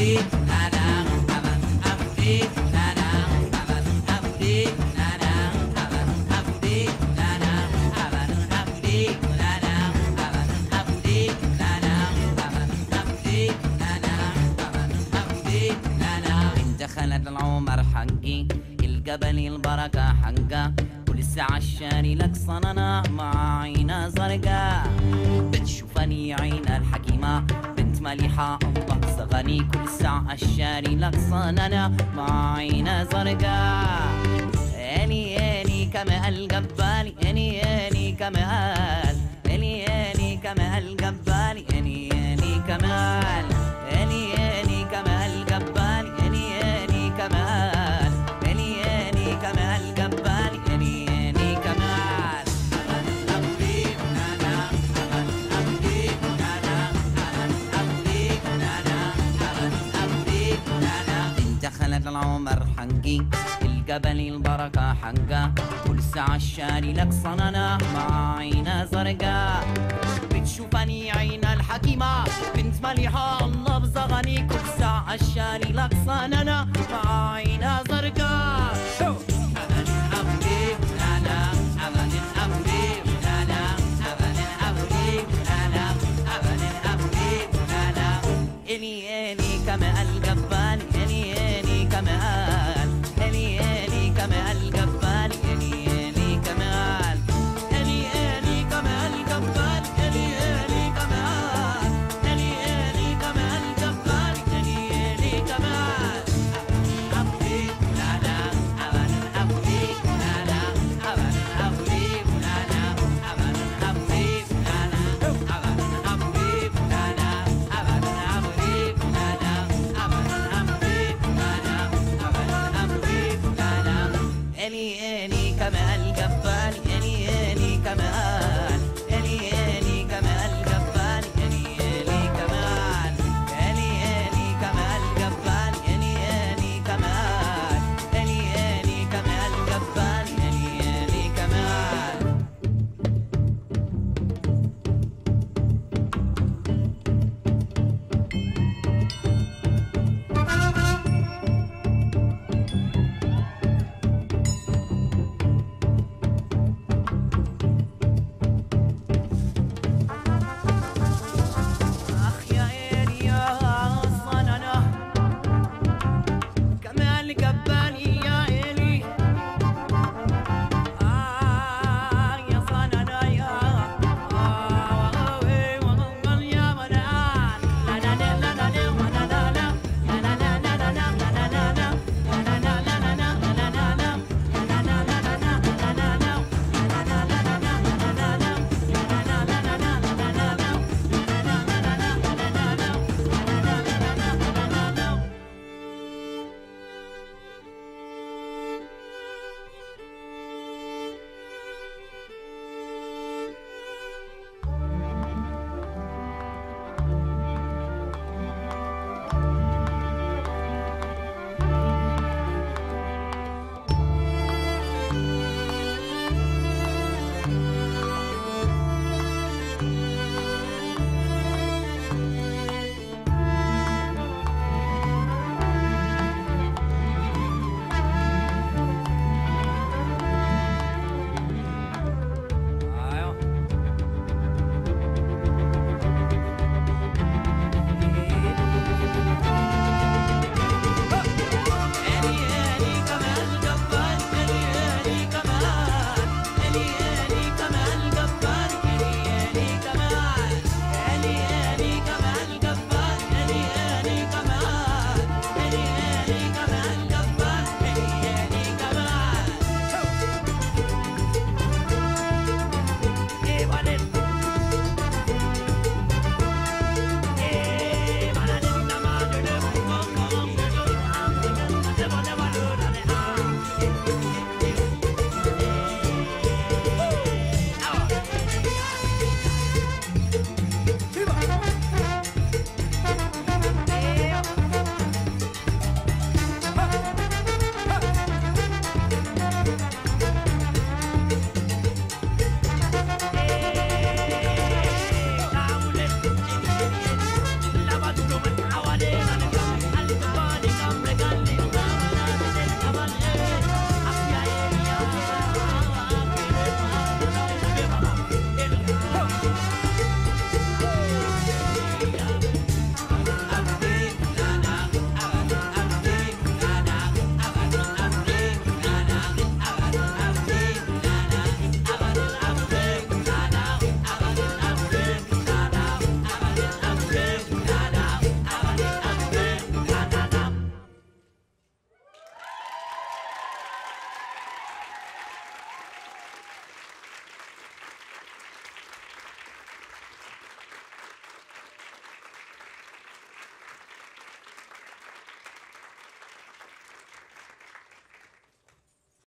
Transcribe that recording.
دخلت العمر حقي القبل البركة حقه ولسه عشاني لك صننا مع عينة زرقاء بتشوفني عين الحكيمة بنت مليحة الله صغني كل ساعة عشاني لك صننا مع عينة زرقاء اني اني كما القبالي اني اني كمال اني اني كما القبالي اني اني كمال اني اني كما القبالي كمال اني اني كمال قبالي اني اني كمال ابدي انا ابدي انا ابدي انا ابدي انا انت خلت العمر حقي القبل البركة حقه كل ساعة عشاني لك صننا مع عينة زرقاء بتشوفني عين الحكيمة بنت مليحة الله بزغني كل ساعة عشاني لك صننا مع عينة زرقاء اني اني كما القبال اني اني كمال اني اني كما